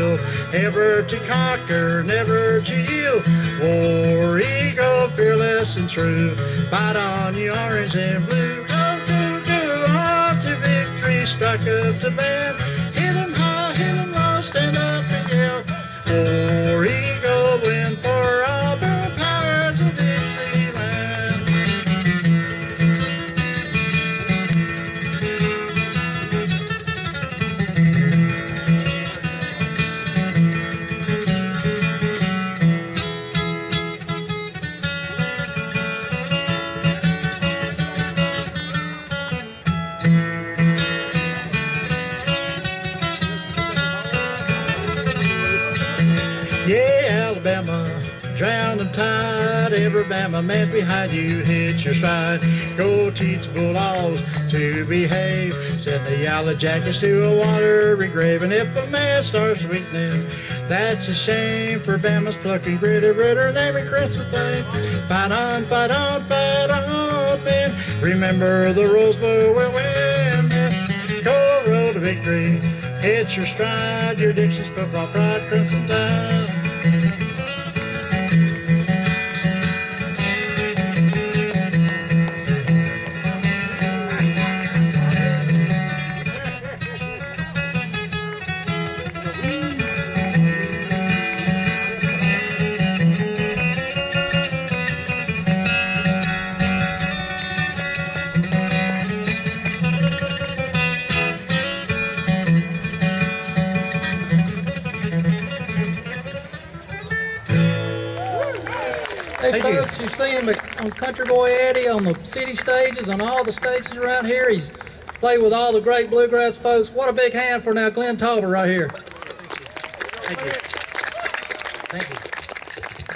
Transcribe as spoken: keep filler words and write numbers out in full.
will, ever to conquer, never to yield. War Eagle, fearless and true, fight on you orange and blue. Go, go, go, on to victory, strike up the band, hit 'em high, hit 'em low, stand up and yell. War Eagle, win for Auburn, powers of Dixieland. Yeah, Alabama, drown them tide. Every Bama man behind you, hit your stride. Go teach Bulldogs to behave. Send the Yellow Jackets to a watery grave. And if a man starts weakening, that's a shame. For Bama's plucky, gritty, ritter, they regrets the thing. Fight on, fight on, fight on, then remember the Rose Bowl will win. Go roll to victory, hit your stride. Your Dixie's football pride, Crimson Tide. Hey Thank folks, you. You've seen him on Country Boy Eddie on the city stages, on all the stages around here. He's played with all the great bluegrass folks. What a big hand for now Glenn Tolbert right here. Thank you. Thank you.